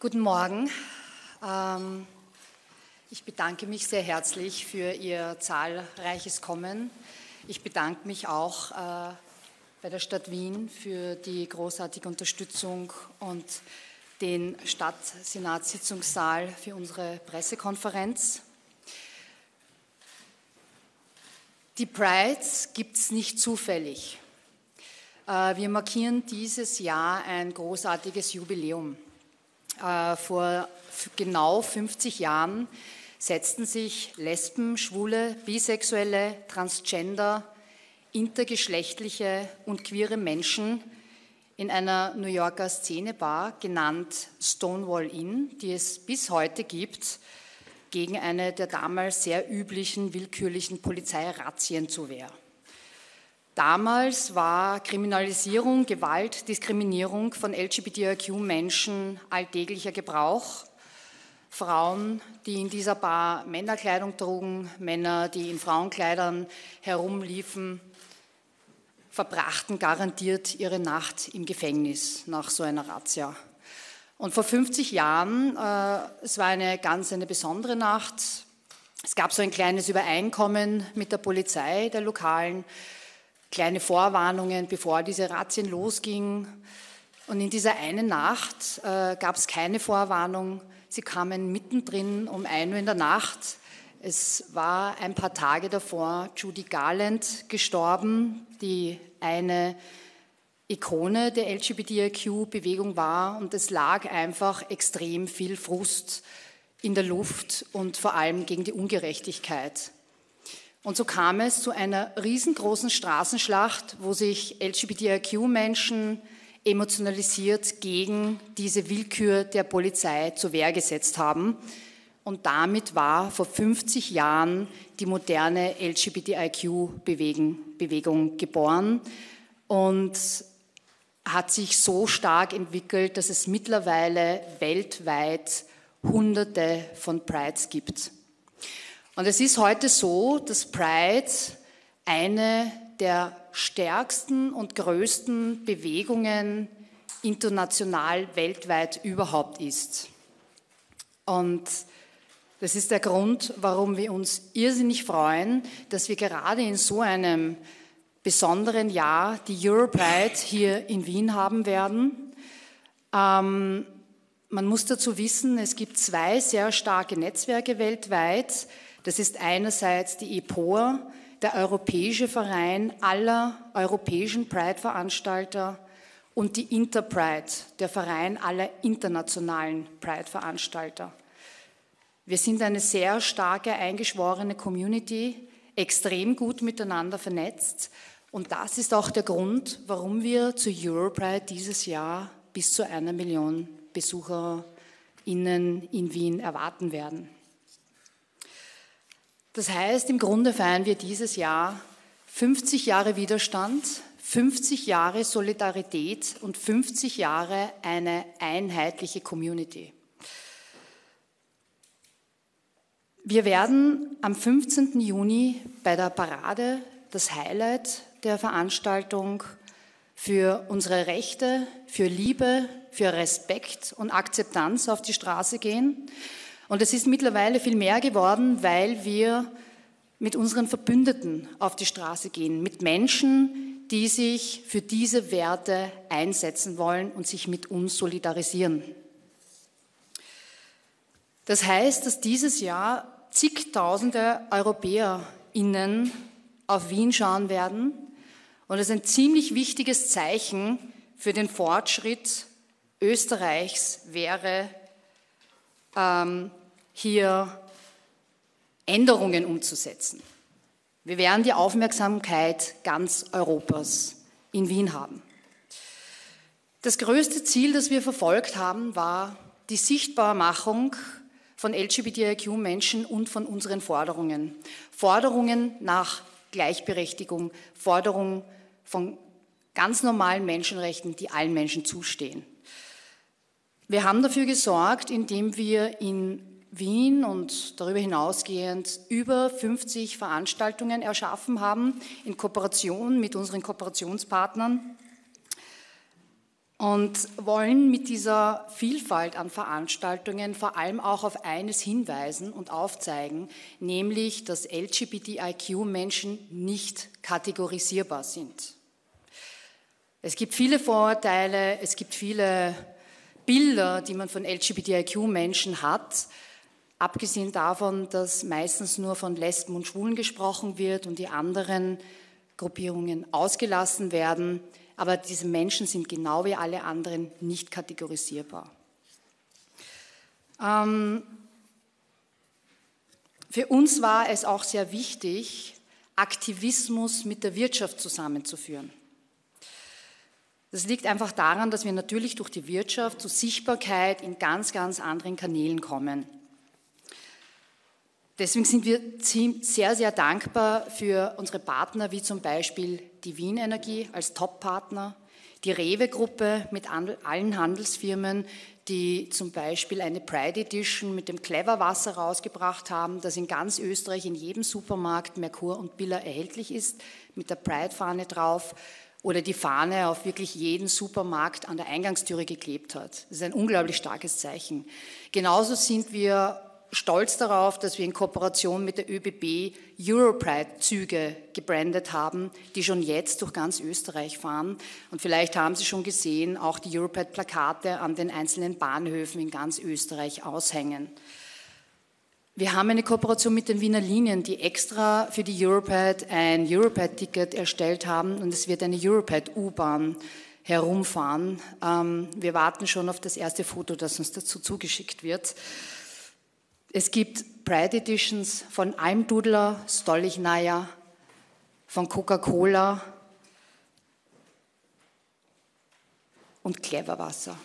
Guten Morgen. Ich bedanke mich sehr herzlich für Ihr zahlreiches Kommen. Ich bedanke mich auch bei der Stadt Wien für die großartige Unterstützung und den Stadtsenatssitzungssaal für unsere Pressekonferenz. Die Prides gibt es nicht zufällig. Wir markieren dieses Jahr ein großartiges Jubiläum. Vor genau 50 Jahren setzten sich Lesben, Schwule, Bisexuelle, Transgender, intergeschlechtliche und queere Menschen in einer New Yorker Szenebar, genannt Stonewall Inn, die es bis heute gibt, gegen eine der damals sehr üblichen willkürlichen Polizeirazzien zur Wehr. Damals war Kriminalisierung, Gewalt, Diskriminierung von LGBTIQ-Menschen alltäglicher Gebrauch. Frauen, die in dieser Bar Männerkleidung trugen, Männer, die in Frauenkleidern herumliefen, verbrachten garantiert ihre Nacht im Gefängnis nach so einer Razzia. Und vor 50 Jahren, es war eine besondere Nacht, es gab so ein kleines Übereinkommen mit der Polizei der Lokalen, kleine Vorwarnungen, bevor diese Razzien losgingen. Und in dieser einen Nacht gab es keine Vorwarnung. Sie kamen mittendrin um 1 Uhr in der Nacht. Es war ein paar Tage davor Judy Garland gestorben, die eine Ikone der LGBTIQ-Bewegung war. Und es lag einfach extrem viel Frust in der Luft und vor allem gegen die Ungerechtigkeit. Und so kam es zu einer riesengroßen Straßenschlacht, wo sich LGBTIQ-Menschen emotionalisiert gegen diese Willkür der Polizei zur Wehr gesetzt haben. Und damit war vor 50 Jahren die moderne LGBTIQ-Bewegung geboren und hat sich so stark entwickelt, dass es mittlerweile weltweit Hunderte von Prides gibt. Und es ist heute so, dass Pride eine der stärksten und größten Bewegungen international, weltweit überhaupt ist. Und das ist der Grund, warum wir uns irrsinnig freuen, dass wir gerade in so einem besonderen Jahr die Europride hier in Wien haben werden. Man muss dazu wissen, es gibt 2 sehr starke Netzwerke weltweit. Das ist einerseits die EPOR, der Europäische Verein aller europäischen Pride-Veranstalter, und die Interpride, der Verein aller internationalen Pride-Veranstalter. Wir sind eine sehr starke, eingeschworene Community, extrem gut miteinander vernetzt, und das ist auch der Grund, warum wir zur Europride dieses Jahr bis zu 1 Million BesucherInnen in Wien erwarten werden. Das heißt, im Grunde feiern wir dieses Jahr 50 Jahre Widerstand, 50 Jahre Solidarität und 50 Jahre eine einheitliche Community. Wir werden am 15. Juni bei der Parade, das Highlight der Veranstaltung, für unsere Rechte, für Liebe, für Respekt und Akzeptanz auf die Straße gehen. Und es ist mittlerweile viel mehr geworden, weil wir mit unseren Verbündeten auf die Straße gehen, mit Menschen, die sich für diese Werte einsetzen wollen und sich mit uns solidarisieren. Das heißt, dass dieses Jahr zigtausende EuropäerInnen auf Wien schauen werden, und es ein ziemlich wichtiges Zeichen für den Fortschritt Österreichs wäre, hier Änderungen umzusetzen. Wir werden die Aufmerksamkeit ganz Europas in Wien haben. Das größte Ziel, das wir verfolgt haben, war die Sichtbarmachung von LGBTIQ-Menschen und von unseren Forderungen. Forderungen nach Gleichberechtigung, Forderungen von ganz normalen Menschenrechten, die allen Menschen zustehen. Wir haben dafür gesorgt, indem wir in Wien und darüber hinausgehend über 50 Veranstaltungen erschaffen haben, in Kooperation mit unseren Kooperationspartnern. und wollen mit dieser Vielfalt an Veranstaltungen vor allem auch auf eines hinweisen und aufzeigen, nämlich, dass LGBTIQ-Menschen nicht kategorisierbar sind. Es gibt viele Vorurteile, es gibt viele Bilder, die man von LGBTIQ-Menschen hat, abgesehen davon, dass meistens nur von Lesben und Schwulen gesprochen wird und die anderen Gruppierungen ausgelassen werden. Aber diese Menschen sind genau wie alle anderen nicht kategorisierbar. Für uns war es auch sehr wichtig, Aktivismus mit der Wirtschaft zusammenzuführen. Das liegt einfach daran, dass wir natürlich durch die Wirtschaft zu Sichtbarkeit in ganz, ganz anderen Kanälen kommen. Deswegen sind wir sehr, sehr dankbar für unsere Partner, wie zum Beispiel die Wien Energie als Top-Partner, die Rewe-Gruppe mit allen Handelsfirmen, die zum Beispiel eine Pride Edition mit dem Clever-Wasser rausgebracht haben, das in ganz Österreich in jedem Supermarkt Merkur und Billa erhältlich ist, mit der Pride-Fahne drauf, oder die Fahne auf wirklich jeden Supermarkt an der Eingangstüre geklebt hat. Das ist ein unglaublich starkes Zeichen. Genauso sind wir stolz darauf, dass wir in Kooperation mit der ÖBB Europride-Züge gebrandet haben, die schon jetzt durch ganz Österreich fahren. Und vielleicht haben Sie schon gesehen, auch die Europride-Plakate an den einzelnen Bahnhöfen in ganz Österreich aushängen. Wir haben eine Kooperation mit den Wiener Linien, die extra für die Europride ein Europride-Ticket erstellt haben und es wird eine Europride-U-Bahn herumfahren. Wir warten schon auf das erste Foto, das uns dazu zugeschickt wird. Es gibt Pride Editions von Almdudler, Stollichnaya, von Coca-Cola und Cleverwasser.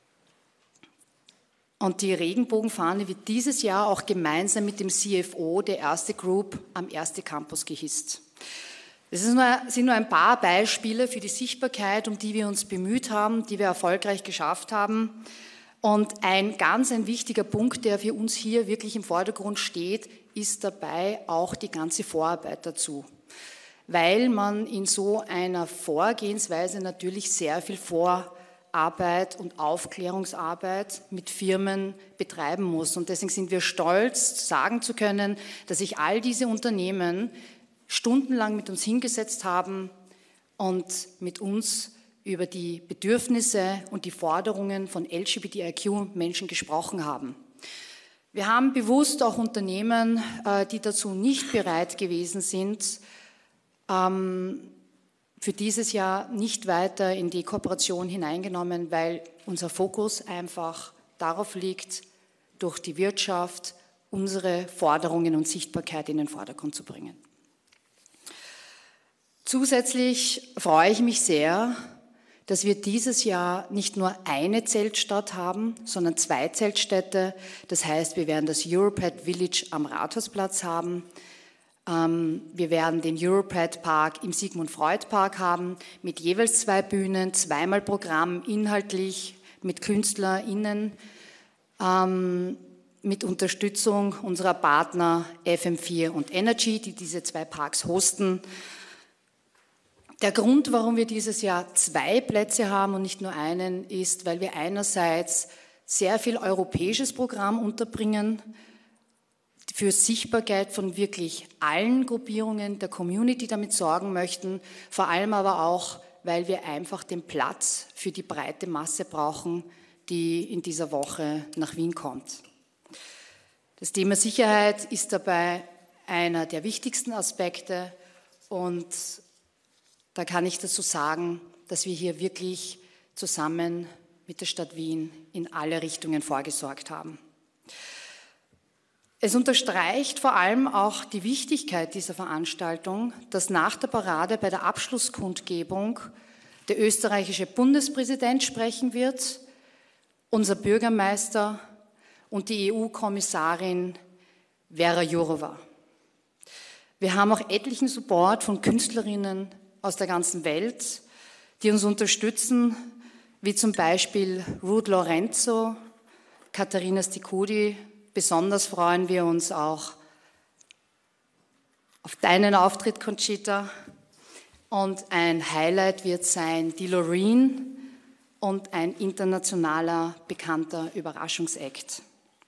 Und die Regenbogenfahne wird dieses Jahr auch gemeinsam mit dem CFO, der erste Group, am ersten Campus gehisst. Das sind nur ein paar Beispiele für die Sichtbarkeit, um die wir uns bemüht haben, die wir erfolgreich geschafft haben. Und ein wichtiger Punkt, der für uns hier wirklich im Vordergrund steht, ist dabei auch die ganze Vorarbeit dazu. Weil man in so einer Vorgehensweise natürlich sehr viel Vorarbeit und Aufklärungsarbeit mit Firmen betreiben muss. Und deswegen sind wir stolz, sagen zu können, dass sich all diese Unternehmen stundenlang mit uns hingesetzt haben und mit uns über die Bedürfnisse und die Forderungen von LGBTIQ-Menschen gesprochen haben. Wir haben bewusst auch Unternehmen, die dazu nicht bereit gewesen sind, für dieses Jahr nicht weiter in die Kooperation hineingenommen, weil unser Fokus einfach darauf liegt, durch die Wirtschaft unsere Forderungen und Sichtbarkeit in den Vordergrund zu bringen. Zusätzlich freue ich mich sehr, dass wir dieses Jahr nicht nur eine Zeltstadt haben, sondern 2 Zeltstädte. Das heißt, wir werden das Europride Village am Rathausplatz haben. Wir werden den Europride Park im Sigmund-Freud-Park haben, mit jeweils 2 Bühnen, 2-mal Programm, inhaltlich, mit KünstlerInnen, mit Unterstützung unserer Partner FM4 und Energy, die diese 2 Parks hosten. Der Grund, warum wir dieses Jahr 2 Plätze haben und nicht nur einen, ist, weil wir einerseits sehr viel europäisches Programm unterbringen, für Sichtbarkeit von wirklich allen Gruppierungen der Community damit sorgen möchten, vor allem aber auch, weil wir einfach den Platz für die breite Masse brauchen, die in dieser Woche nach Wien kommt. Das Thema Sicherheit ist dabei einer der wichtigsten Aspekte und da kann ich dazu sagen, dass wir hier wirklich zusammen mit der Stadt Wien in alle Richtungen vorgesorgt haben. Es unterstreicht vor allem auch die Wichtigkeit dieser Veranstaltung, dass nach der Parade bei der Abschlusskundgebung der österreichische Bundespräsident sprechen wird, unser Bürgermeister und die EU-Kommissarin Vera Jourova. Wir haben auch etlichen Support von Künstlerinnen aus der ganzen Welt, die uns unterstützen, wie zum Beispiel Ruth Lorenzo, Katharina Sticudi. Besonders freuen wir uns auch auf deinen Auftritt, Conchita. Und ein Highlight wird sein die Loreen und ein internationaler bekannter Überraschungsakt.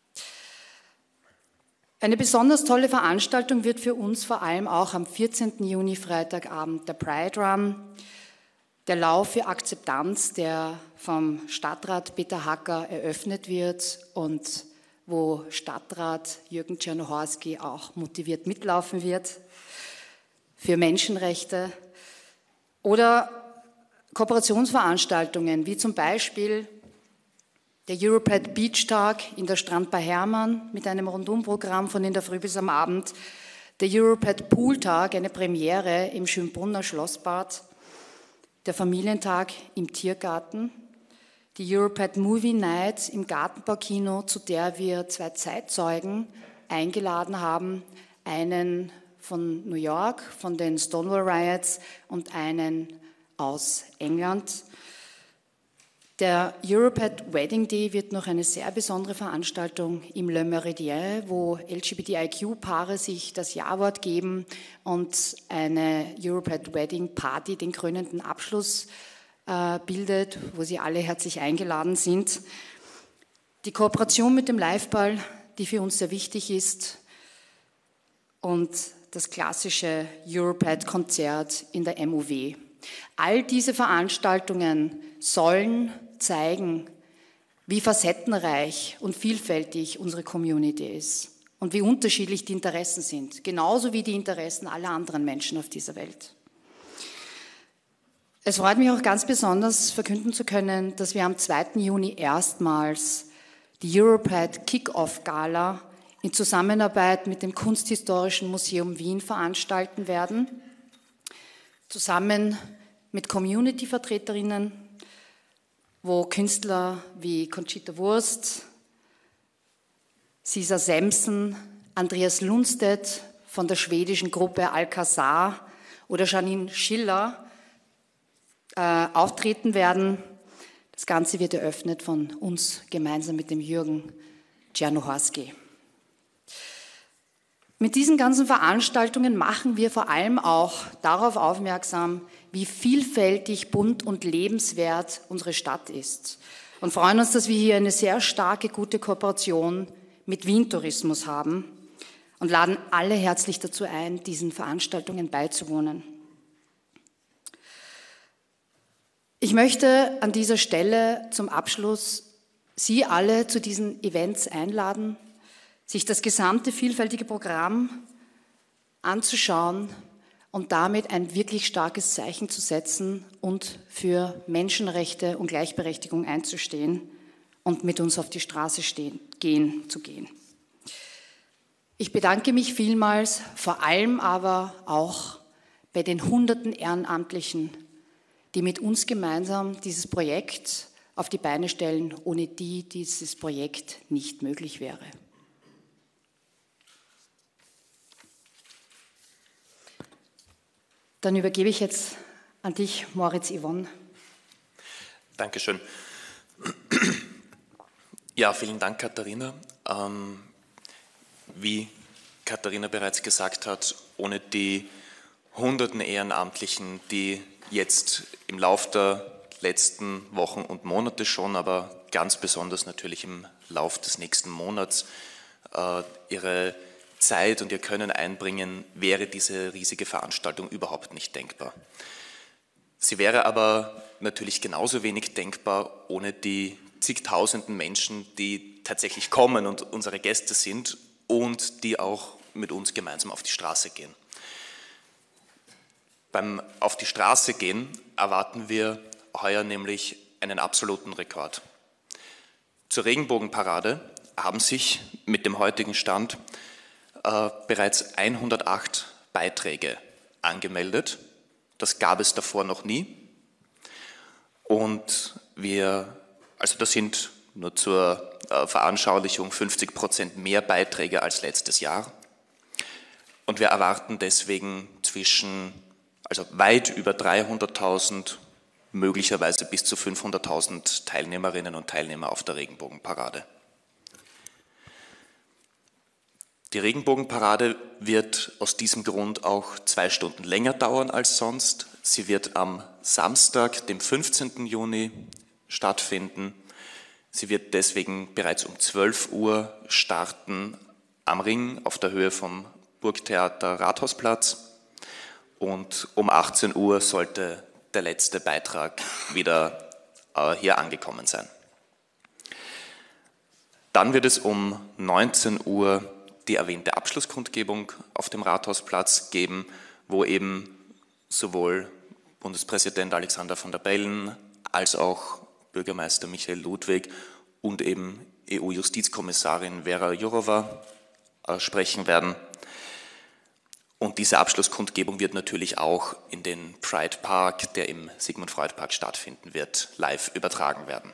Eine besonders tolle Veranstaltung wird für uns vor allem auch am 14. Juni, Freitagabend, der Pride Run, der Lauf für Akzeptanz, der vom Stadtrat Peter Hacker eröffnet wird und wo Stadtrat Jürgen Czernohorski auch motiviert mitlaufen wird, für Menschenrechte oder Kooperationsveranstaltungen, wie zum Beispiel der Europride Beach Tag in der Strandbar Hermann mit einem Rundumprogramm von in der Früh bis am Abend, der Europride Pool Tag, eine Premiere im Schönbrunner Schlossbad, der Familientag im Tiergarten, die Europride Movie Night im Gartenbaukino, zu der wir 2 Zeitzeugen eingeladen haben, einen von New York, von den Stonewall Riots und einen aus England. Der Europride Wedding Day wird noch eine sehr besondere Veranstaltung im Le Méridien, wo LGBTIQ-Paare sich das Ja-Wort geben und eine Europride Wedding Party den krönenden Abschluss bildet, wo Sie alle herzlich eingeladen sind. Die Kooperation mit dem Liveball, die für uns sehr wichtig ist, und das klassische Europride-Konzert in der MUW. All diese Veranstaltungen sollen zeigen, wie facettenreich und vielfältig unsere Community ist und wie unterschiedlich die Interessen sind, genauso wie die Interessen aller anderen Menschen auf dieser Welt. Es freut mich auch ganz besonders, verkünden zu können, dass wir am 2. Juni erstmals die Europride Kick-Off-Gala in Zusammenarbeit mit dem Kunsthistorischen Museum Wien veranstalten werden, zusammen mit Community-Vertreterinnen, wo Künstler wie Conchita Wurst, Cesar Semsen, Andreas Lundstedt von der schwedischen Gruppe Alcazar oder Janine Schiller auftreten werden. Das Ganze wird eröffnet von uns gemeinsam mit dem Jürgen Czernohorski. Mit diesen ganzen Veranstaltungen machen wir vor allem auch darauf aufmerksam, wie vielfältig, bunt und lebenswert unsere Stadt ist und freuen uns, dass wir hier eine sehr starke, gute Kooperation mit Wien Tourismus haben und laden alle herzlich dazu ein, diesen Veranstaltungen beizuwohnen. Ich möchte an dieser Stelle zum Abschluss Sie alle zu diesen Events einladen, sich das gesamte vielfältige Programm anzuschauen und damit ein wirklich starkes Zeichen zu setzen und für Menschenrechte und Gleichberechtigung einzustehen und mit uns auf die Straße zu gehen. Ich bedanke mich vielmals, vor allem aber auch bei den Hunderten Ehrenamtlichen, die mit uns gemeinsam dieses Projekt auf die Beine stellen, ohne die dieses Projekt nicht möglich wäre. Dann übergebe ich jetzt an dich, Moritz Yvonne. Dankeschön. Ja, vielen Dank, Katharina. Wie Katharina bereits gesagt hat, ohne die Hunderten Ehrenamtlichen, die jetzt im Lauf der letzten Wochen und Monate schon, aber ganz besonders natürlich im Lauf des nächsten Monats ihre Zeit und ihr Können einbringen, wäre diese riesige Veranstaltung überhaupt nicht denkbar. Sie wäre aber natürlich genauso wenig denkbar ohne die zigtausenden Menschen, die tatsächlich kommen und unsere Gäste sind und die auch mit uns gemeinsam auf die Straße gehen. Beim Auf die Straße gehen erwarten wir heuer nämlich einen absoluten Rekord. Zur Regenbogenparade haben sich mit dem heutigen Stand bereits 108 Beiträge angemeldet. Das gab es davor noch nie. Und das sind nur zur Veranschaulichung 50% mehr Beiträge als letztes Jahr. Und wir erwarten deswegen weit über 300.000, möglicherweise bis zu 500.000 Teilnehmerinnen und Teilnehmer auf der Regenbogenparade. Die Regenbogenparade wird aus diesem Grund auch 2 Stunden länger dauern als sonst. Sie wird am Samstag, dem 15. Juni, stattfinden. Sie wird deswegen bereits um 12 Uhr starten am Ring auf der Höhe vom Burgtheater Rathausplatz und um 18 Uhr sollte der letzte Beitrag wieder hier angekommen sein. Dann wird es um 19 Uhr die erwähnte Abschlusskundgebung auf dem Rathausplatz geben, wo eben sowohl Bundespräsident Alexander Van der Bellen als auch Bürgermeister Michael Ludwig und eben EU-Justizkommissarin Vera Jourova sprechen werden. Und diese Abschlusskundgebung wird natürlich auch in den Pride Park, der im Sigmund Freud Park stattfinden wird, live übertragen werden.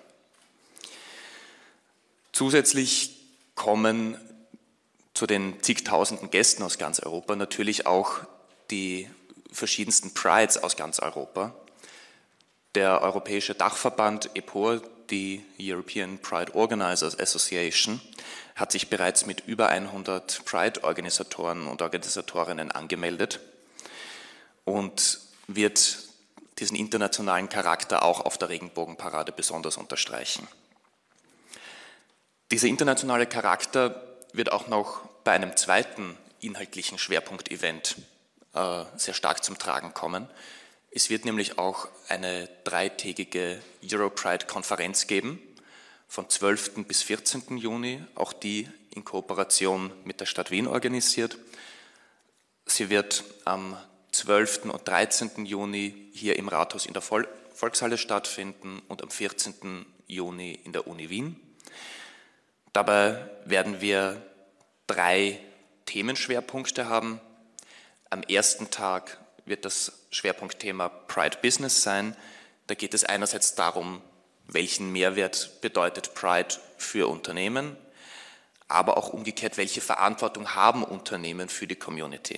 Zusätzlich kommen zu den zigtausenden Gästen aus ganz Europa natürlich auch die verschiedensten Prides aus ganz Europa. Der europäische Dachverband EPOR, die European Pride Organizers Association, hat sich bereits mit über 100 Pride-Organisatoren und Organisatorinnen angemeldet und wird diesen internationalen Charakter auch auf der Regenbogenparade besonders unterstreichen. Dieser internationale Charakter wird auch noch bei einem zweiten inhaltlichen Schwerpunktevent sehr stark zum Tragen kommen. Es wird nämlich auch eine dreitägige Europride-Konferenz geben, von 12. bis 14. Juni, auch die in Kooperation mit der Stadt Wien organisiert. Sie wird am 12. und 13. Juni hier im Rathaus in der Volkshalle stattfinden und am 14. Juni in der Uni Wien. Dabei werden wir 3 Themenschwerpunkte haben. Am ersten Tag wird das Schwerpunktthema Pride Business sein. Da geht es einerseits darum, welchen Mehrwert bedeutet Pride für Unternehmen, aber auch umgekehrt, welche Verantwortung haben Unternehmen für die Community.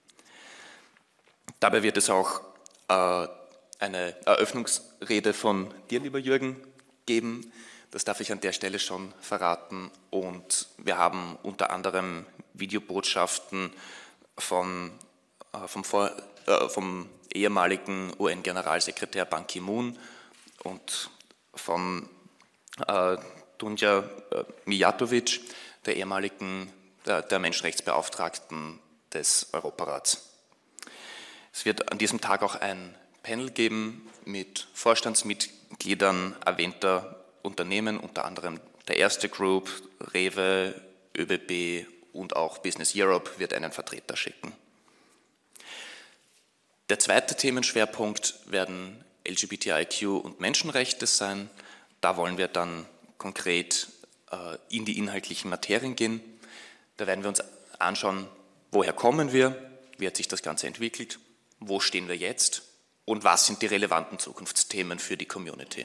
Dabei wird es auch eine Eröffnungsrede von dir, lieber Jürgen, geben. Das darf ich an der Stelle schon verraten. Und wir haben unter anderem Videobotschaften vom ehemaligen UN-Generalsekretär Ban Ki-moon und von Dunja Mijatovic, der ehemaligen der Menschenrechtsbeauftragten des Europarats. Es wird an diesem Tag auch ein Panel geben mit Vorstandsmitgliedern erwähnter Unternehmen, unter anderem der Erste Group, Rewe, ÖBB und auch Business Europe wird einen Vertreter schicken. Der zweite Themenschwerpunkt werden LGBTIQ und Menschenrechte sein. Da wollen wir dann konkret in die inhaltlichen Materien gehen. Da werden wir uns anschauen, woher kommen wir, wie hat sich das Ganze entwickelt, wo stehen wir jetzt und was sind die relevanten Zukunftsthemen für die Community.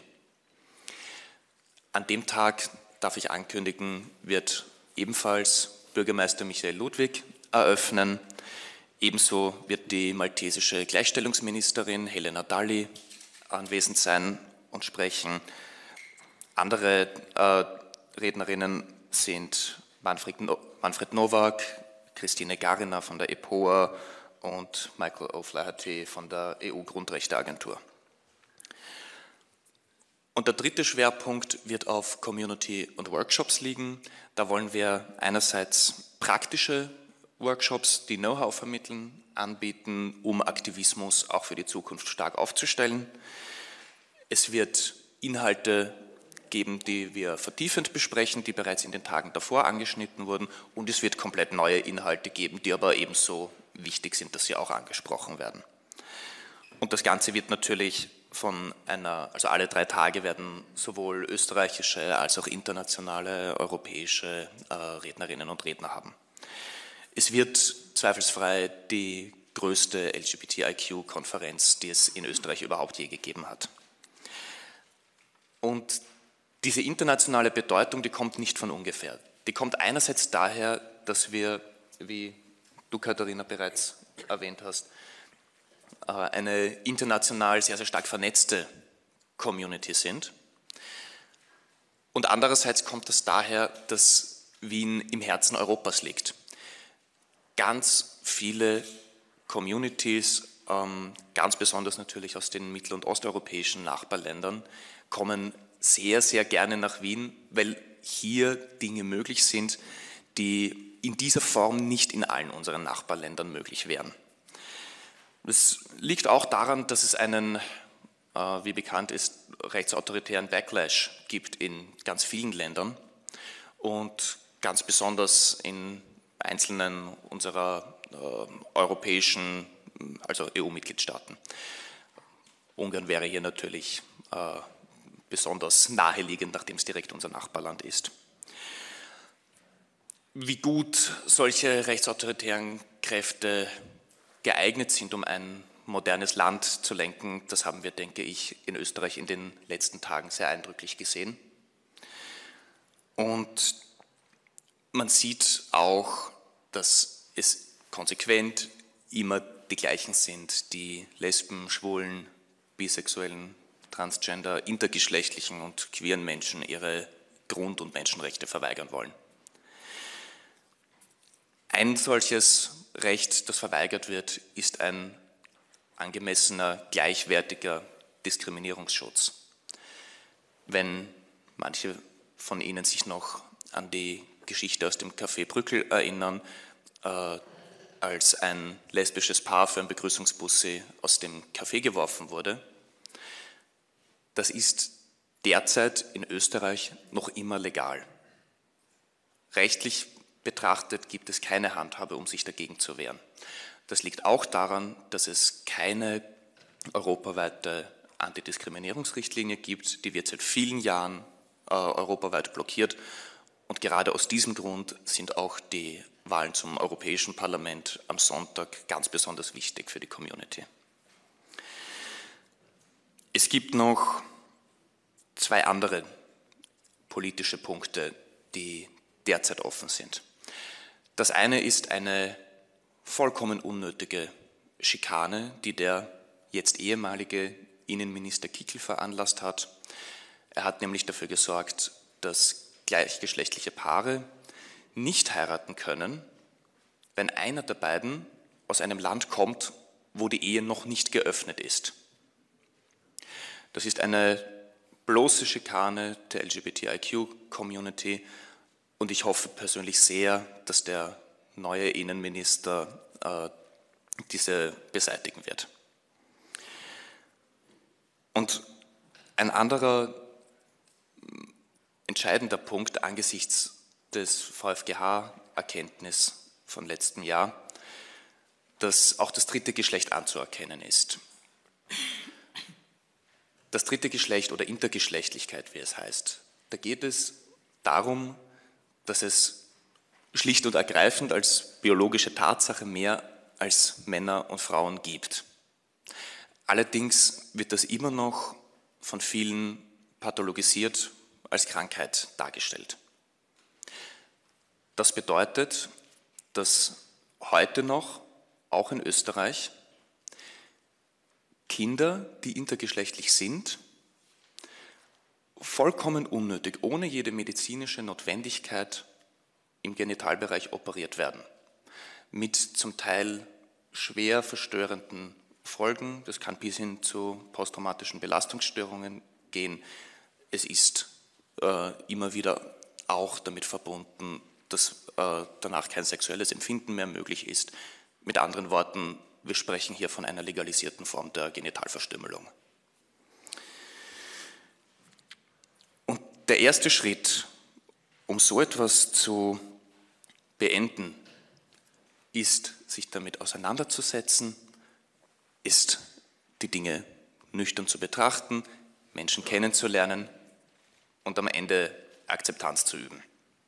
An dem Tag, darf ich ankündigen, wird ebenfalls Bürgermeister Michael Ludwig eröffnen. Ebenso wird die maltesische Gleichstellungsministerin Helena Dalli anwesend sein und sprechen. Andere Rednerinnen sind Manfred Nowak, Christine Gariner von der EPOA und Michael O'Flaherty von der EU-Grundrechteagentur. Und der dritte Schwerpunkt wird auf Community und Workshops liegen. Da wollen wir einerseits praktische Workshops, die Know-how vermitteln, anbieten, um Aktivismus auch für die Zukunft stark aufzustellen. Es wird Inhalte geben, die wir vertiefend besprechen, die bereits in den Tagen davor angeschnitten wurden, und es wird komplett neue Inhalte geben, die aber ebenso wichtig sind, dass sie auch angesprochen werden. Und das Ganze wird natürlich also alle 3 Tage werden sowohl österreichische als auch internationale, europäische Rednerinnen und Redner haben. Es wird zweifelsfrei die größte LGBTIQ-Konferenz, die es in Österreich überhaupt je gegeben hat. Und diese internationale Bedeutung, die kommt nicht von ungefähr. Die kommt einerseits daher, dass wir, wie du, Katharina, bereits erwähnt hast, eine international sehr, sehr stark vernetzte Community sind. Und andererseits kommt es daher, dass Wien im Herzen Europas liegt. Ganz viele Communities, ganz besonders natürlich aus den mittel- und osteuropäischen Nachbarländern, kommen sehr, sehr gerne nach Wien, weil hier Dinge möglich sind, die in dieser Form nicht in allen unseren Nachbarländern möglich wären. Es liegt auch daran, dass es einen, wie bekannt ist, rechtsautoritären Backlash gibt in ganz vielen Ländern und ganz besonders in einzelnen unserer europäischen, also EU-Mitgliedstaaten. Ungarn wäre hier natürlich besonders naheliegend, nachdem es direkt unser Nachbarland ist. Wie gut solche rechtsautoritären Kräfte geeignet sind, um ein modernes Land zu lenken, das haben wir, denke ich, in Österreich in den letzten Tagen sehr eindrücklich gesehen. Und man sieht auch, dass es konsequent immer die gleichen sind, die Lesben, Schwulen, Bisexuellen, Transgender, intergeschlechtlichen und queeren Menschen ihre Grund- und Menschenrechte verweigern wollen. Ein solches Recht, das verweigert wird, ist ein angemessener, gleichwertiger Diskriminierungsschutz. Wenn manche von Ihnen sich noch an die Geschichte aus dem Café Brückel erinnern, als ein lesbisches Paar für ein Begrüßungsbussi aus dem Café geworfen wurde, das ist derzeit in Österreich noch immer legal. Rechtlich betrachtet gibt es keine Handhabe, um sich dagegen zu wehren. Das liegt auch daran, dass es keine europaweite Antidiskriminierungsrichtlinie gibt, die wird seit vielen Jahren europaweit blockiert und gerade aus diesem Grund sind auch die Wahlen zum Europäischen Parlament am Sonntag ganz besonders wichtig für die Community. Es gibt noch zwei andere politische Punkte, die derzeit offen sind. Das eine ist eine vollkommen unnötige Schikane, die der jetzt ehemalige Innenminister Kickl veranlasst hat. Er hat nämlich dafür gesorgt, dass gleichgeschlechtliche Paare nicht heiraten können, wenn einer der beiden aus einem Land kommt, wo die Ehe noch nicht geöffnet ist. Das ist eine bloße Schikane der LGBTIQ-Community und ich hoffe persönlich sehr, dass der neue Innenminister diese beseitigen wird. Und ein anderer entscheidender Punkt angesichts des VfGH-Erkenntnis von letztem Jahr, dass auch das dritte Geschlecht anzuerkennen ist. Das dritte Geschlecht oder Intergeschlechtlichkeit, wie es heißt, da geht es darum, dass es schlicht und ergreifend als biologische Tatsache mehr als Männer und Frauen gibt. Allerdings wird das immer noch von vielen pathologisiert als Krankheit dargestellt. Das bedeutet, dass heute noch, auch in Österreich, Kinder, die intergeschlechtlich sind, vollkommen unnötig, ohne jede medizinische Notwendigkeit im Genitalbereich operiert werden, mit zum Teil schwer verstörenden Folgen. Das kann bis hin zu posttraumatischen Belastungsstörungen gehen. Es ist immer wieder auch damit verbunden, dass danach kein sexuelles Empfinden mehr möglich ist. Mit anderen Worten, wir sprechen hier von einer legalisierten Form der Genitalverstümmelung. Und der erste Schritt, um so etwas zu beenden, ist, sich damit auseinanderzusetzen, ist, die Dinge nüchtern zu betrachten, Menschen kennenzulernen und am Ende Akzeptanz zu üben.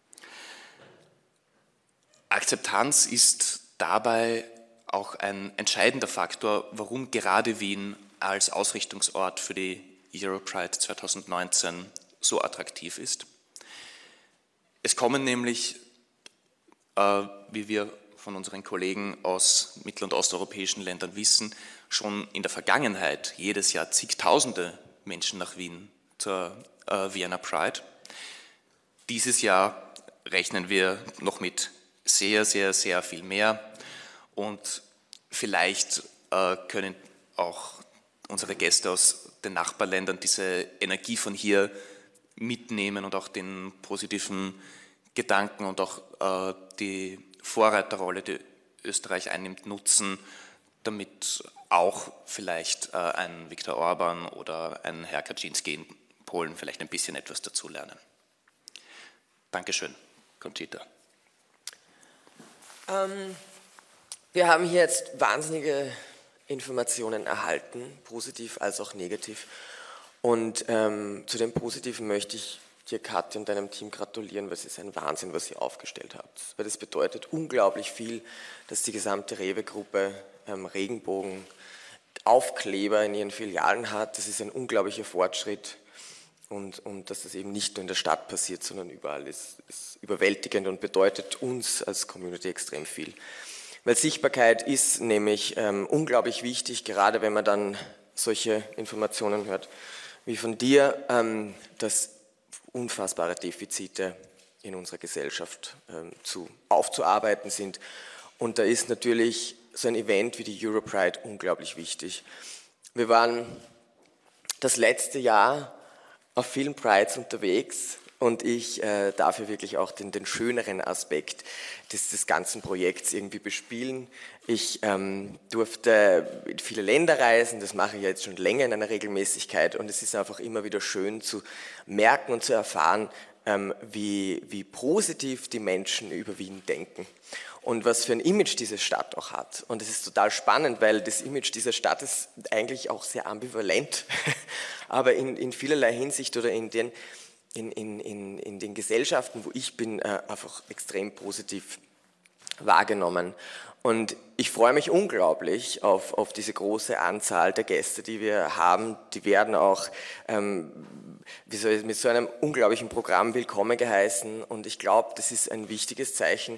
Akzeptanz ist dabei auch ein entscheidender Faktor, warum gerade Wien als Ausrichtungsort für die Europride 2019 so attraktiv ist. Es kommen nämlich, wie wir von unseren Kollegen aus mittel- und osteuropäischen Ländern wissen, schon in der Vergangenheit jedes Jahr zigtausende Menschen nach Wien zur Vienna Pride. Dieses Jahr rechnen wir noch mit sehr, sehr, sehr viel mehr und vielleicht können auch unsere Gäste aus den Nachbarländern diese Energie von hier mitnehmen und auch den positiven Gedanken und auch die Vorreiterrolle, die Österreich einnimmt, nutzen, damit auch vielleicht ein Viktor Orban oder ein Herr Kaczynski in Polen vielleicht ein bisschen etwas dazulernen. Dankeschön, Conchita. Wir haben hier jetzt wahnsinnige Informationen erhalten, positiv als auch negativ. Und zu dem Positiven möchte ich dir, Katja, und deinem Team gratulieren, weil es ist ein Wahnsinn, was ihr aufgestellt habt. Weil das bedeutet unglaublich viel, dass die gesamte Rewe-Gruppe Regenbogen-Aufkleber in ihren Filialen hat. Das ist ein unglaublicher Fortschritt. Und dass das eben nicht nur in der Stadt passiert, sondern überall ist überwältigend und bedeutet uns als Community extrem viel. Weil Sichtbarkeit ist nämlich unglaublich wichtig, gerade wenn man dann solche Informationen hört wie von dir, dass unfassbare Defizite in unserer Gesellschaft aufzuarbeiten sind. Und da ist natürlich so ein Event wie die Europride unglaublich wichtig. Wir waren das letzte Jahr auf vielen Prides unterwegs und ich darf hier wirklich auch den schöneren Aspekt des ganzen Projekts irgendwie bespielen. Ich durfte in viele Länder reisen, das mache ich jetzt schon länger in einer Regelmäßigkeit und es ist einfach immer wieder schön zu merken und zu erfahren, wie positiv die Menschen über Wien denken und was für ein Image diese Stadt auch hat. Und es ist total spannend, weil das Image dieser Stadt ist eigentlich auch sehr ambivalent, aber in vielerlei Hinsicht oder in den Gesellschaften, wo ich bin, einfach extrem positiv wahrgenommen. Und ich freue mich unglaublich auf diese große Anzahl der Gäste, die wir haben. Die werden auch mit so einem unglaublichen Programm willkommen geheißen. Und ich glaube, das ist ein wichtiges Zeichen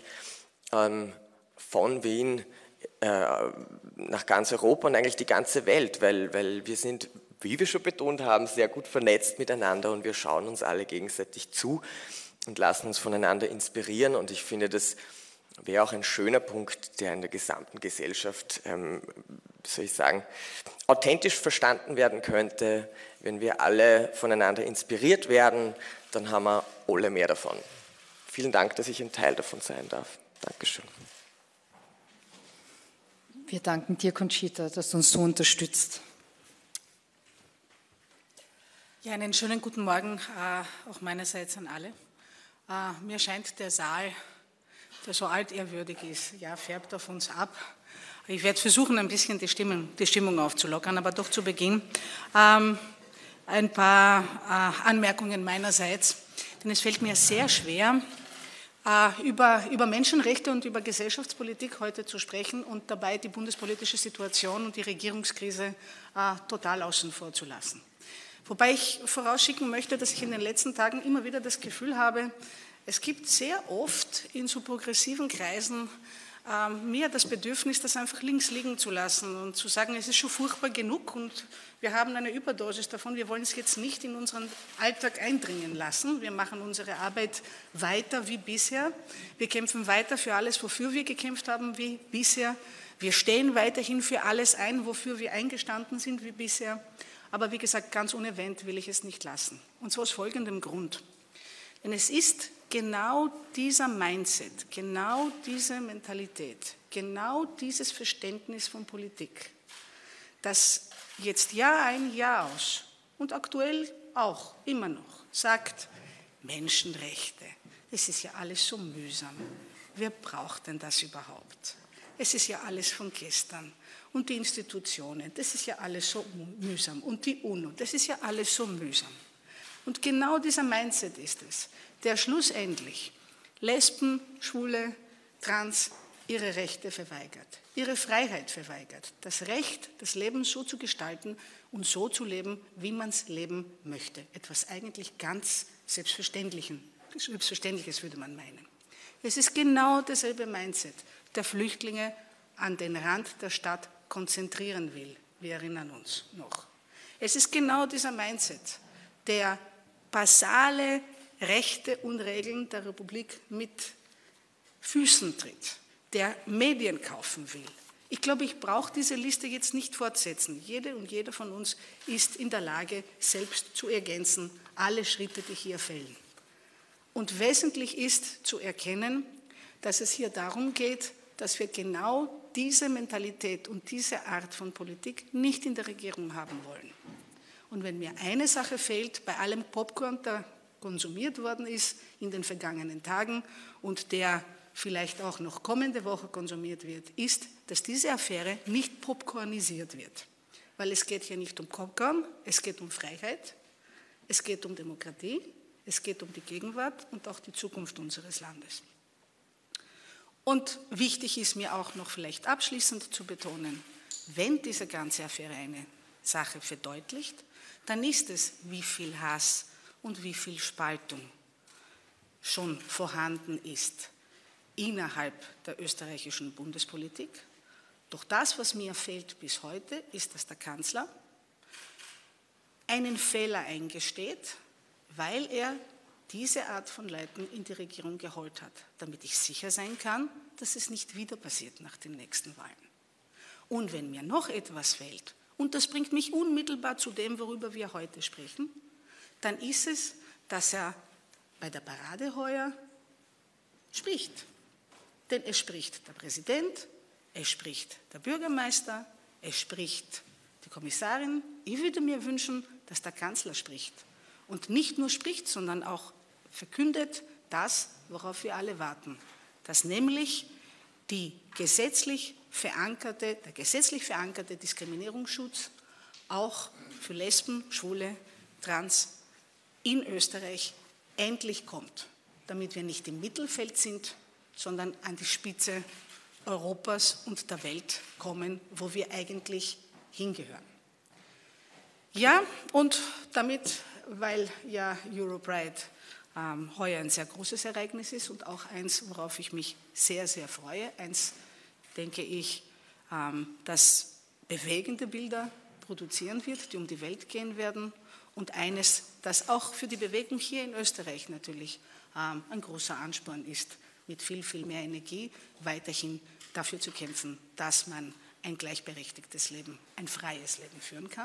von Wien nach ganz Europa und eigentlich die ganze Welt, weil wir sind, wie wir schon betont haben, sehr gut vernetzt miteinander und wir schauen uns alle gegenseitig zu und lassen uns voneinander inspirieren. Und ich finde, das wäre auch ein schöner Punkt, der in der gesamten Gesellschaft, soll ich sagen, authentisch verstanden werden könnte. Wenn wir alle voneinander inspiriert werden, dann haben wir alle mehr davon. Vielen Dank, dass ich ein Teil davon sein darf. Dankeschön. Wir danken dir, Conchita, dass du uns so unterstützt. Ja, einen schönen guten Morgen auch meinerseits an alle. Mir scheint der Saal, der so altehrwürdig ist, ja, färbt auf uns ab. Ich werde versuchen, ein bisschen die Stimmung aufzulockern, aber doch zu Beginn ein paar Anmerkungen meinerseits, denn es fällt mir sehr schwer, über Menschenrechte und über Gesellschaftspolitik heute zu sprechen und dabei die bundespolitische Situation und die Regierungskrise total außen vor zu lassen. Wobei ich vorausschicken möchte, dass ich in den letzten Tagen immer wieder das Gefühl habe, es gibt sehr oft in so progressiven Kreisen mehr das Bedürfnis, das einfach links liegen zu lassen und zu sagen, es ist schon furchtbar genug und wir haben eine Überdosis davon, wir wollen es jetzt nicht in unseren Alltag eindringen lassen. Wir machen unsere Arbeit weiter wie bisher. Wir kämpfen weiter für alles, wofür wir gekämpft haben wie bisher. Wir stehen weiterhin für alles ein, wofür wir eingestanden sind wie bisher. Aber wie gesagt, ganz unerwähnt will ich es nicht lassen. Und zwar aus folgendem Grund. Denn es ist genau dieser Mindset, genau diese Mentalität, genau dieses Verständnis von Politik, das jetzt Jahr ein, Jahr aus und aktuell auch immer noch sagt, Menschenrechte, das ist ja alles so mühsam. Wer braucht denn das überhaupt? Es ist ja alles von gestern. Und die Institutionen, das ist ja alles so mühsam. Und die UNO, das ist ja alles so mühsam. Und genau dieser Mindset ist es, der schlussendlich Lesben, Schwule, Trans ihre Rechte verweigert, ihre Freiheit verweigert, das Recht, das Leben so zu gestalten und so zu leben, wie man es leben möchte. Etwas eigentlich ganz Selbstverständliches würde man meinen. Es ist genau dasselbe Mindset, der Flüchtlinge an den Rand der Stadt konzentrieren will. Wir erinnern uns noch. Es ist genau dieser Mindset, der basale Rechte und Regeln der Republik mit Füßen tritt, der Medien kaufen will, Ich glaube, ich brauche diese Liste jetzt nicht fortsetzen. Jede und jeder von uns ist in der Lage, selbst zu ergänzen, alle Schritte, die hier fällen. Und wesentlich ist zu erkennen, dass es hier darum geht, dass wir genau diese Mentalität und diese Art von Politik nicht in der Regierung haben wollen. Und wenn mir eine Sache fehlt, bei allem Popcorn, der konsumiert worden ist in den vergangenen Tagen und der vielleicht auch noch kommende Woche konsumiert wird, ist, dass diese Affäre nicht popcornisiert wird. Weil es geht hier nicht um Popcorn, es geht um Freiheit, es geht um Demokratie, es geht um die Gegenwart und auch die Zukunft unseres Landes. Und wichtig ist mir auch noch vielleicht abschließend zu betonen, wenn diese ganze Affäre eine Sache verdeutlicht, dann ist es, wie viel Hass und wie viel Spaltung schon vorhanden ist innerhalb der österreichischen Bundespolitik. Doch das, was mir fehlt bis heute, ist, dass der Kanzler einen Fehler eingesteht, weil er diese Art von Leuten in die Regierung geholt hat, damit ich sicher sein kann, dass es nicht wieder passiert nach den nächsten Wahlen. Und wenn mir noch etwas fehlt, und das bringt mich unmittelbar zu dem, worüber wir heute sprechen, dann ist es, dass er bei der Parade heuer spricht. Denn es spricht der Präsident, es spricht der Bürgermeister, es spricht die Kommissarin. Ich würde mir wünschen, dass der Kanzler spricht. Und nicht nur spricht, sondern auch verkündet das, worauf wir alle warten. Dass nämlich der gesetzlich verankerte Diskriminierungsschutz auch für Lesben, Schwule, Trans in Österreich endlich kommt. Damit wir nicht im Mittelfeld sind, sondern an die Spitze Europas und der Welt kommen, wo wir eigentlich hingehören. Ja, und damit, weil ja Europride heuer ein sehr großes Ereignis ist und auch eins, worauf ich mich sehr, sehr freue, eins, denke ich, das bewegende Bilder produzieren wird, die um die Welt gehen werden und eines, das auch für die Bewegung hier in Österreich natürlich ein großer Ansporn ist, mit viel, viel mehr Energie weiterhin dafür zu kämpfen, dass man ein gleichberechtigtes Leben, ein freies Leben führen kann.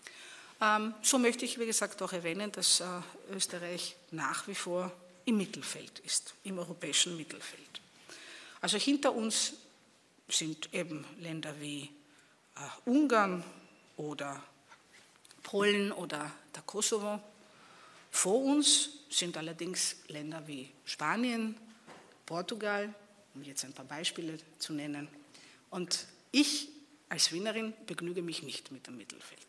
So möchte ich, wie gesagt, auch erwähnen, dass Österreich nach wie vor im Mittelfeld ist, im europäischen Mittelfeld. Also hinter uns sind eben Länder wie Ungarn oder Polen oder der Kosovo. Vor uns sind allerdings Länder wie Spanien, Portugal, um jetzt ein paar Beispiele zu nennen. Und ich als Wienerin begnüge mich nicht mit dem Mittelfeld.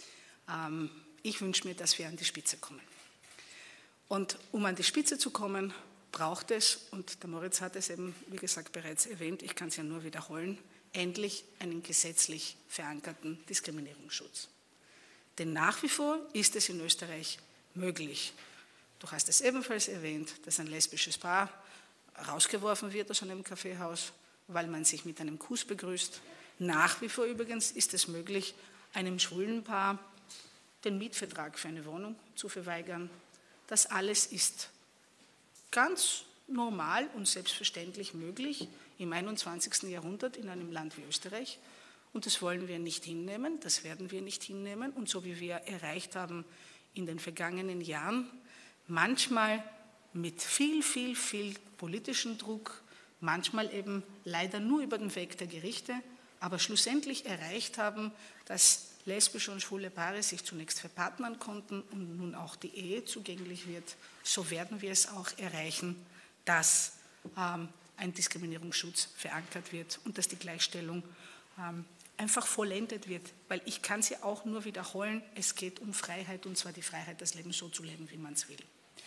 Ich wünsche mir, dass wir an die Spitze kommen. Und um an die Spitze zu kommen, braucht es, und der Moritz hat es eben, wie gesagt, bereits erwähnt, ich kann es ja nur wiederholen, endlich einen gesetzlich verankerten Diskriminierungsschutz. Denn nach wie vor ist es in Österreich möglich, du hast es ebenfalls erwähnt, dass ein lesbisches Paar rausgeworfen wird aus einem Kaffeehaus, weil man sich mit einem Kuss begrüßt. Nach wie vor übrigens ist es möglich, einem schwulen Paar den Mietvertrag für eine Wohnung zu verweigern. Das alles ist ganz normal und selbstverständlich möglich im 21. Jahrhundert in einem Land wie Österreich. Und das wollen wir nicht hinnehmen, das werden wir nicht hinnehmen. Und so wie wir erreicht haben in den vergangenen Jahren, manchmal mit viel, viel, viel politischen Druck, manchmal eben leider nur über den Weg der Gerichte, aber schlussendlich erreicht haben, dass lesbische und schwule Paare sich zunächst verpartnern konnten und nun auch die Ehe zugänglich wird, so werden wir es auch erreichen, dass ein Diskriminierungsschutz verankert wird und dass die Gleichstellung einfach vollendet wird, weil ich kann sie auch nur wiederholen, es geht um Freiheit und zwar die Freiheit, das Leben so zu leben, wie man es will.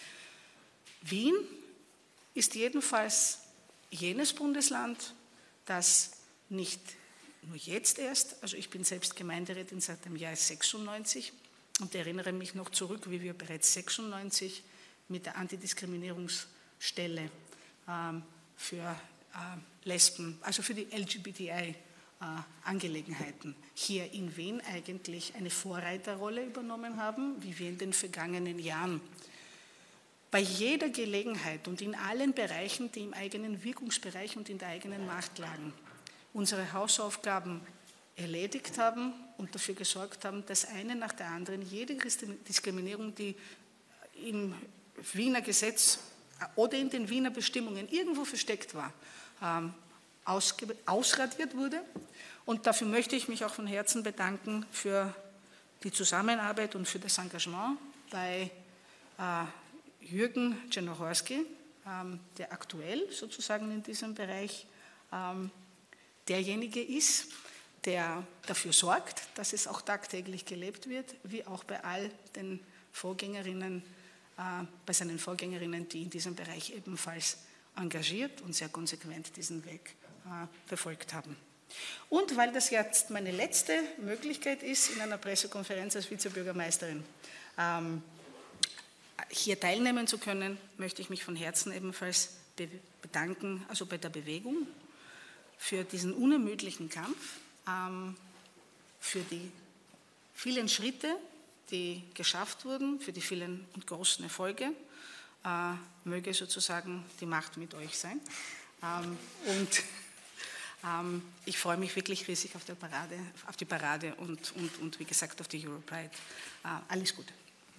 Wien ist jedenfalls jenes Bundesland, das nicht nur jetzt erst, also ich bin selbst Gemeinderätin seit dem Jahr 96 und erinnere mich noch zurück, wie wir bereits 96 mit der Antidiskriminierungsstelle für Lesben, also für die LGBTI-Angelegenheiten hier in Wien eigentlich eine Vorreiterrolle übernommen haben, wie wir in den vergangenen Jahren bei jeder Gelegenheit und in allen Bereichen, die im eigenen Wirkungsbereich und in der eigenen Macht lagen, unsere Hausaufgaben erledigt haben und dafür gesorgt haben, dass eine nach der anderen jede Diskriminierung, die im Wiener Gesetz oder in den Wiener Bestimmungen irgendwo versteckt war, ausradiert wurde. Und dafür möchte ich mich auch von Herzen bedanken für die Zusammenarbeit und für das Engagement bei Jürgen Czernohorski, der aktuell sozusagen in diesem Bereich derjenige ist, der dafür sorgt, dass es auch tagtäglich gelebt wird, wie auch bei all den Vorgängerinnen, bei seinen Vorgängerinnen, die in diesem Bereich ebenfalls engagiert und sehr konsequent diesen Weg verfolgt haben. Und weil das jetzt meine letzte Möglichkeit ist, in einer Pressekonferenz als Vizebürgermeisterin hier teilnehmen zu können, möchte ich mich von Herzen ebenfalls bedanken, also bei der Bewegung, für diesen unermüdlichen Kampf, für die vielen Schritte, die geschafft wurden, für die vielen und großen Erfolge. Möge sozusagen die Macht mit euch sein. Ich freue mich wirklich riesig auf die Parade und wie gesagt auf die Europride. Alles Gute.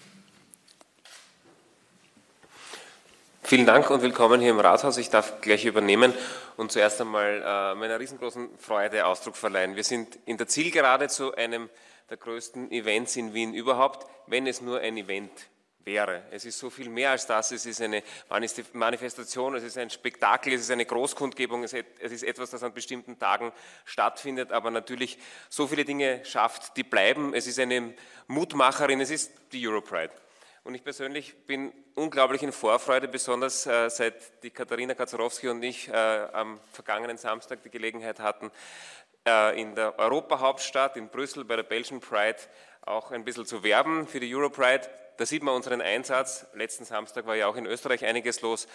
Vielen Dank und willkommen hier im Rathaus. Ich darf gleich übernehmen und zuerst einmal meiner riesengroßen Freude Ausdruck verleihen. Wir sind in der Zielgerade zu einem der größten Events in Wien überhaupt, wenn es nur ein Event wäre. Es ist so viel mehr als das, es ist eine Manifestation, es ist ein Spektakel, es ist eine Großkundgebung, es ist etwas, das an bestimmten Tagen stattfindet, aber natürlich so viele Dinge schafft, die bleiben. Es ist eine Mutmacherin, es ist die Europride. Und ich persönlich bin unglaublich in Vorfreude, besonders seit die Katharina Kaczorowski und ich am vergangenen Samstag die Gelegenheit hatten, in der Europahauptstadt in Brüssel bei der Belgian Pride auch ein bisschen zu werben für die Europride. Da sieht man unseren Einsatz. Letzten Samstag war ja auch in Österreich einiges los,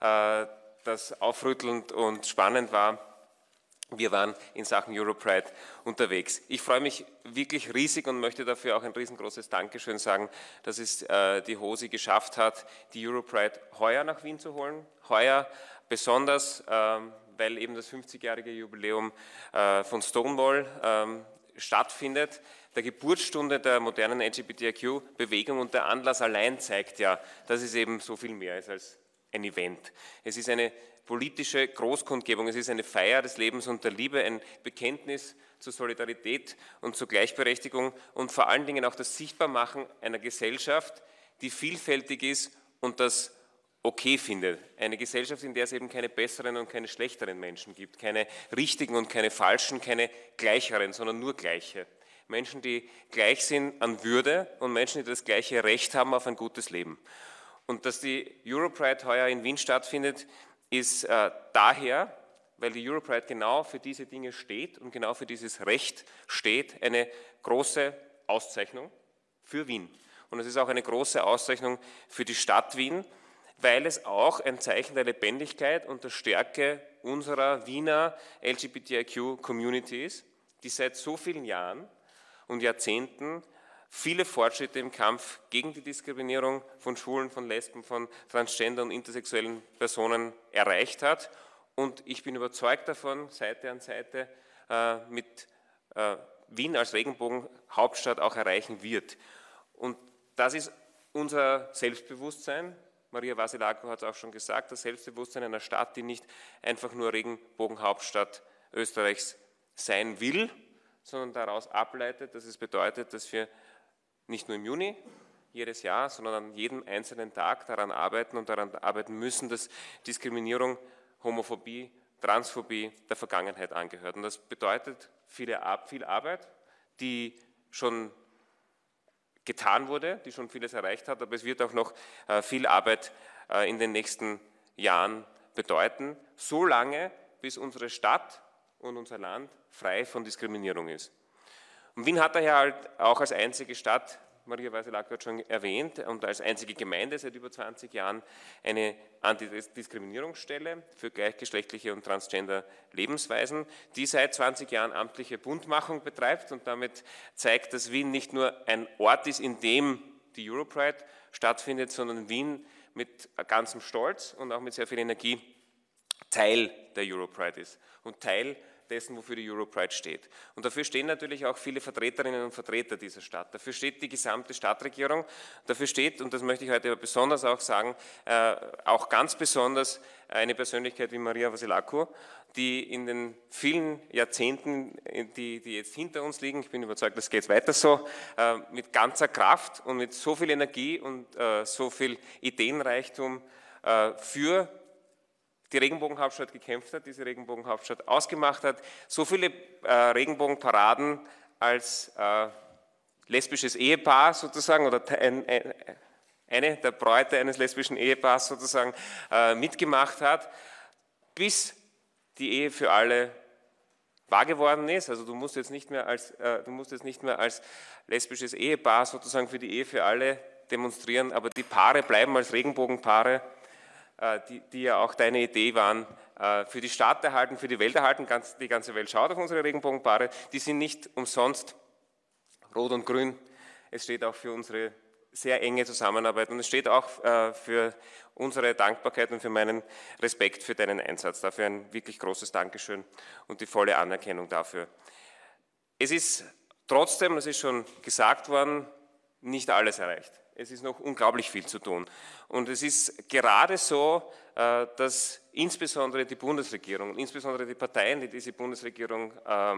das aufrüttelnd und spannend war. Wir waren in Sachen Europride unterwegs. Ich freue mich wirklich riesig und möchte dafür auch ein riesengroßes Dankeschön sagen, dass es die HOSI geschafft hat, die Europride heuer nach Wien zu holen. Heuer besonders, weil eben das 50-jährige Jubiläum von Stonewall stattfindet, der Geburtsstunde der modernen LGBTIQ-Bewegung, und der Anlass allein zeigt ja, dass es eben so viel mehr ist als ein Event. Es ist eine politische Großkundgebung, es ist eine Feier des Lebens und der Liebe, ein Bekenntnis zur Solidarität und zur Gleichberechtigung und vor allen Dingen auch das Sichtbarmachen einer Gesellschaft, die vielfältig ist und das okay findet. Eine Gesellschaft, in der es eben keine besseren und keine schlechteren Menschen gibt, keine richtigen und keine falschen, keine gleicheren, sondern nur gleiche. Menschen, die gleich sind an Würde und Menschen, die das gleiche Recht haben auf ein gutes Leben. Und dass die Europride heuer in Wien stattfindet, ist daher, weil die Europride genau für diese Dinge steht und genau für dieses Recht steht, eine große Auszeichnung für Wien. Und es ist auch eine große Auszeichnung für die Stadt Wien, weil es auch ein Zeichen der Lebendigkeit und der Stärke unserer Wiener LGBTIQ-Community ist, die seit so vielen Jahren und Jahrzehnten viele Fortschritte im Kampf gegen die Diskriminierung von Schwulen, von Lesben, von Transgender und intersexuellen Personen erreicht hat. Und ich bin überzeugt davon, Seite an Seite mit Wien als Regenbogenhauptstadt auch erreichen wird. Und das ist unser Selbstbewusstsein. Maria Vasilako hat es auch schon gesagt, das Selbstbewusstsein einer Stadt, die nicht einfach nur Regenbogenhauptstadt Österreichs sein will, sondern daraus ableitet, dass es bedeutet, dass wir nicht nur im Juni jedes Jahr, sondern an jedem einzelnen Tag daran arbeiten und daran arbeiten müssen, dass Diskriminierung, Homophobie, Transphobie der Vergangenheit angehört. Und das bedeutet viel Arbeit, die schon getan wurde, die schon vieles erreicht hat, aber es wird auch noch viel Arbeit in den nächsten Jahren bedeuten, so lange, bis unsere Stadt und unser Land frei von Diskriminierung ist. Und Wien hat daher halt auch als einzige Stadt, Maria Vasilako hat schon erwähnt, und als einzige Gemeinde seit über 20 Jahren eine Antidiskriminierungsstelle für gleichgeschlechtliche und transgender Lebensweisen, die seit 20 Jahren amtliche Buntmachung betreibt und damit zeigt, dass Wien nicht nur ein Ort ist, in dem die Europride stattfindet, sondern Wien mit ganzem Stolz und auch mit sehr viel Energie Teil der Europride ist und Teil dessen, wofür die Europride steht. Und dafür stehen natürlich auch viele Vertreterinnen und Vertreter dieser Stadt. Dafür steht die gesamte Stadtregierung. Dafür steht, und das möchte ich heute besonders auch sagen, auch ganz besonders eine Persönlichkeit wie Maria Vasilako, die in den vielen Jahrzehnten, die jetzt hinter uns liegen, ich bin überzeugt, das geht weiter so, mit ganzer Kraft und mit so viel Energie und so viel Ideenreichtum für die Regenbogenhauptstadt gekämpft hat, diese Regenbogenhauptstadt ausgemacht hat, so viele Regenbogenparaden als lesbisches Ehepaar sozusagen oder eine der Bräute eines lesbischen Ehepaars sozusagen mitgemacht hat, bis die Ehe für alle wahr geworden ist. Also du musst jetzt nicht mehr als lesbisches Ehepaar sozusagen für die Ehe für alle demonstrieren, aber die Paare bleiben als Regenbogenpaare, die ja auch deine Idee waren, für die Stadt erhalten, für die Welt erhalten. Die ganze Welt schaut auf unsere Regenbogenpaare. Die sind nicht umsonst rot und grün. Es steht auch für unsere sehr enge Zusammenarbeit und es steht auch für unsere Dankbarkeit und für meinen Respekt für deinen Einsatz. Dafür ein wirklich großes Dankeschön und die volle Anerkennung dafür. Es ist trotzdem, das ist schon gesagt worden, nicht alles erreicht. Es ist noch unglaublich viel zu tun. Und es ist gerade so, dass insbesondere die Bundesregierung, insbesondere die Parteien, die diese Bundesregierung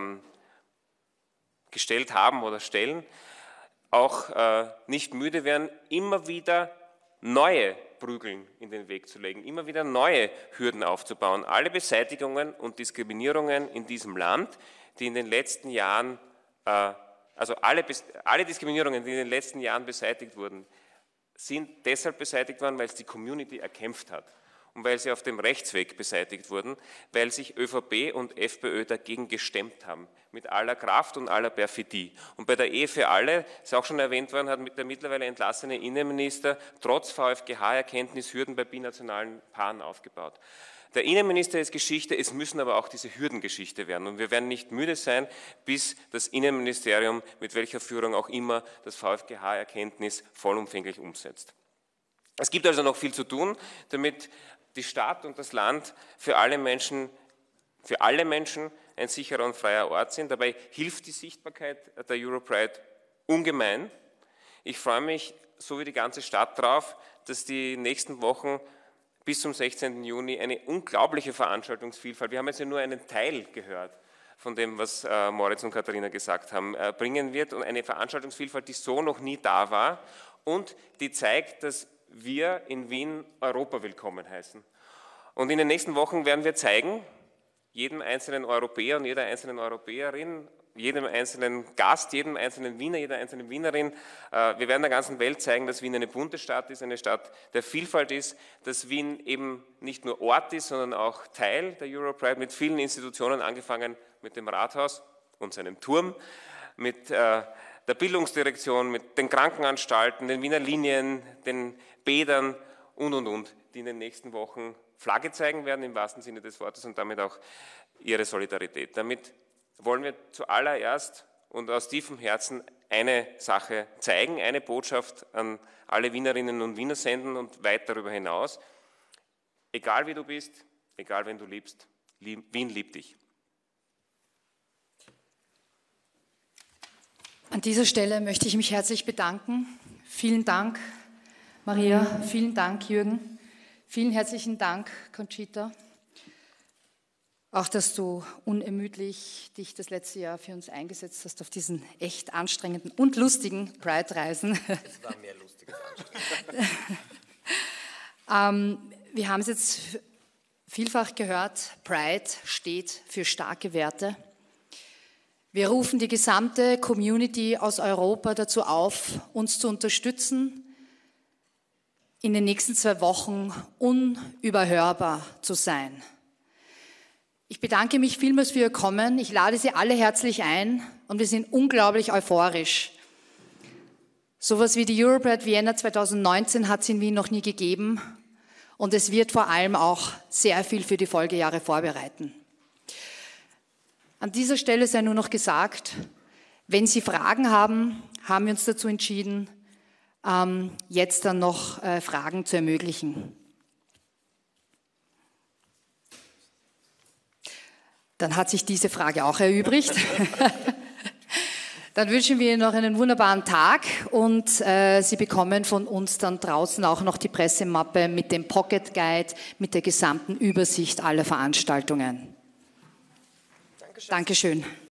gestellt haben oder stellen, auch nicht müde werden, immer wieder neue Prügeln in den Weg zu legen, immer wieder neue Hürden aufzubauen. Alle Beseitigungen und Diskriminierungen in diesem Land, die in den letzten Jahren also alle Diskriminierungen, die in den letzten Jahren beseitigt wurden, sind deshalb beseitigt worden, weil es die Community erkämpft hat und weil sie auf dem Rechtsweg beseitigt wurden, weil sich ÖVP und FPÖ dagegen gestemmt haben, mit aller Kraft und aller Perfidie. Und bei der Ehe für alle, ist auch schon erwähnt worden, hat der mittlerweile entlassene Innenminister trotz VfGH-Erkenntnis Hürden bei binationalen Paaren aufgebaut. Der Innenminister ist Geschichte, es müssen aber auch diese Hürden Geschichte werden. Und wir werden nicht müde sein, bis das Innenministerium, mit welcher Führung auch immer, das VfGH-Erkenntnis vollumfänglich umsetzt. Es gibt also noch viel zu tun, damit die Stadt und das Land für alle Menschen ein sicherer und freier Ort sind. Dabei hilft die Sichtbarkeit der Europride ungemein. Ich freue mich, so wie die ganze Stadt, darauf, dass die nächsten Wochen bis zum 16. Juni eine unglaubliche Veranstaltungsvielfalt, wir haben jetzt ja nur einen Teil gehört von dem, was Moritz und Katharina gesagt haben, bringen wird und eine Veranstaltungsvielfalt, die so noch nie da war und die zeigt, dass wir in Wien Europa willkommen heißen. Und in den nächsten Wochen werden wir zeigen, jedem einzelnen Europäer und jeder einzelnen Europäerin, jedem einzelnen Gast, jedem einzelnen Wiener, jeder einzelnen Wienerin. Wir werden der ganzen Welt zeigen, dass Wien eine bunte Stadt ist, eine Stadt der Vielfalt ist, dass Wien eben nicht nur Ort ist, sondern auch Teil der Europride mit vielen Institutionen, angefangen mit dem Rathaus und seinem Turm, mit der Bildungsdirektion, mit den Krankenanstalten, den Wiener Linien, den Bädern und, die in den nächsten Wochen Flagge zeigen werden, im wahrsten Sinne des Wortes, und damit auch ihre Solidarität. Damit wollen wir zuallererst und aus tiefem Herzen eine Sache zeigen, eine Botschaft an alle Wienerinnen und Wiener senden und weit darüber hinaus. Egal wie du bist, egal wen du liebst, Wien liebt dich. An dieser Stelle möchte ich mich herzlich bedanken. Vielen Dank, Maria, vielen Dank, Jürgen, vielen herzlichen Dank, Conchita. Auch, dass du unermüdlich dich das letzte Jahr für uns eingesetzt hast auf diesen echt anstrengenden und lustigen Pride-Reisen. Es war mehr lustig als anstrengend. Wir haben es jetzt vielfach gehört, Pride steht für starke Werte. Wir rufen die gesamte Community aus Europa dazu auf, uns zu unterstützen, in den nächsten 2 Wochen unüberhörbar zu sein. Ich bedanke mich vielmals für Ihr Kommen. Ich lade Sie alle herzlich ein und wir sind unglaublich euphorisch. Sowas wie die Europride Vienna 2019 hat es in Wien noch nie gegeben und es wird vor allem auch sehr viel für die Folgejahre vorbereiten. An dieser Stelle sei nur noch gesagt, wenn Sie Fragen haben, haben wir uns dazu entschieden, jetzt dann noch Fragen zu ermöglichen. Dann hat sich diese Frage auch erübrigt. Dann wünschen wir Ihnen noch einen wunderbaren Tag und Sie bekommen von uns dann draußen auch noch die Pressemappe mit dem Pocket Guide, mit der gesamten Übersicht aller Veranstaltungen. Dankeschön.